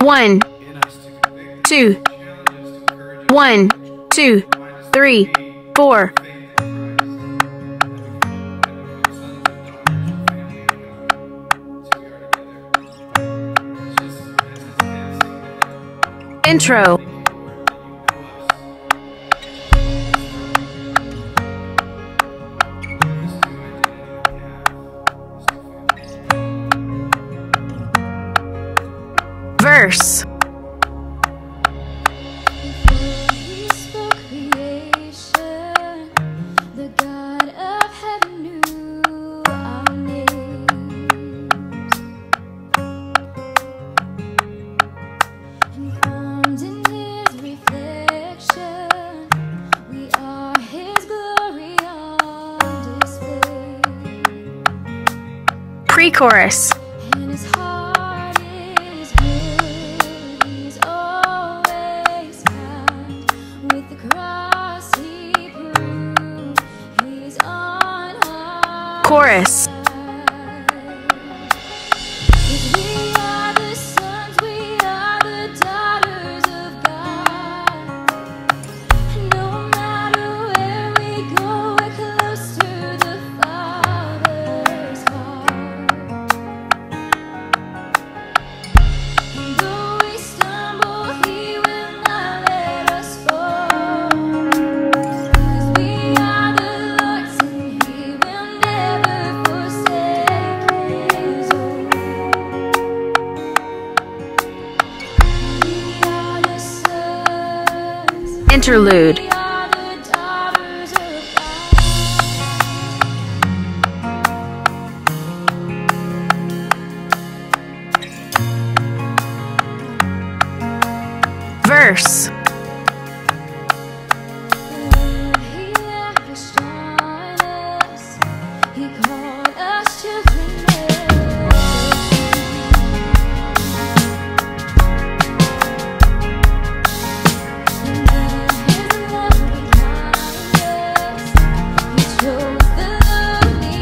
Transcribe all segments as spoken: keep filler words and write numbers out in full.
One, two, one, two, three, four. Intro. Verse. He spoke creation, the God of heaven knew our names, and formed in His reflection, we are His glory on display. Pre-chorus. And His heart is good, He's always kind. With the cross He proved He's on our Chorus. side. 'Cause we are the sons, we are the daughters of God. No matter where we go, we're close to the Father's heart. And though we stumble, He will not let us fall. 'Cause we are the Lord's, and He will never forsake His own. We are the sons, Interlude. we are the daughters of Verse. He lavished on us, He called us children of and in His loving kindness, He chose the lonely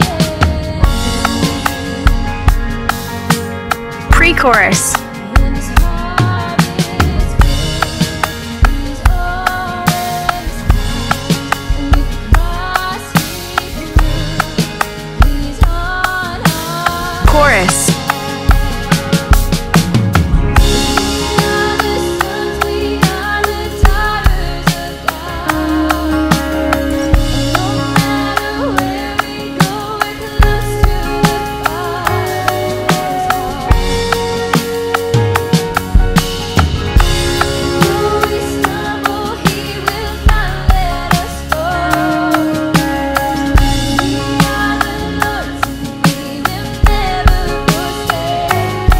and Pre-chorus. in His heart is good, He's always kind. And with the cross He proved He's on our Chorus. side. We are the sons, we are the daughters of God. No matter where we go, we're close to the Father's heart. Though we stumble, He will not let us fall. We are the Lord's, and He will never forsake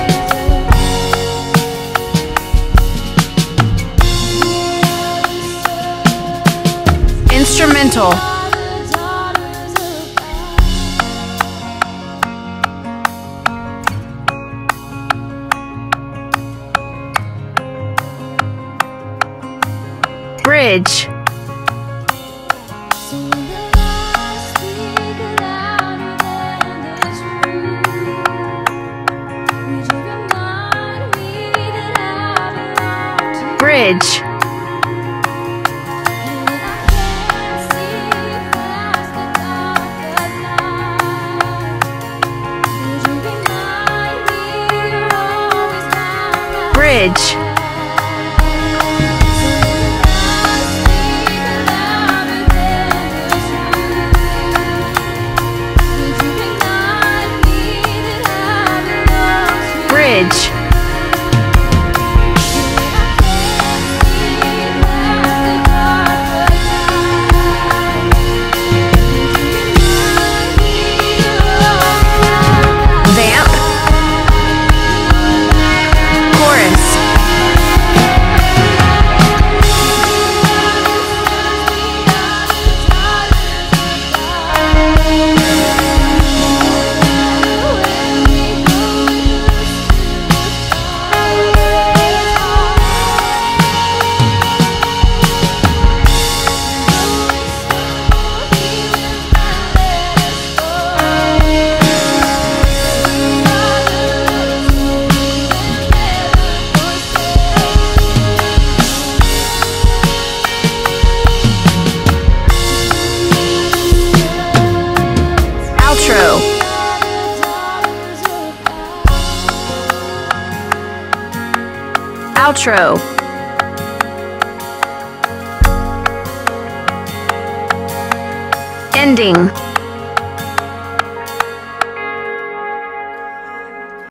His own. Instrumental. We are the daughters of God. Bridge. So when the lies speak louder than the truth, would you remind me that I belong to you? Bridge. And when I can't see past the dark of night, would you remind me you're always by my Bridge. side? So when the lies speak louder than the truth, would you remind me that I belong to you? Bridge. Vamp. Chorus. Outro. Ending.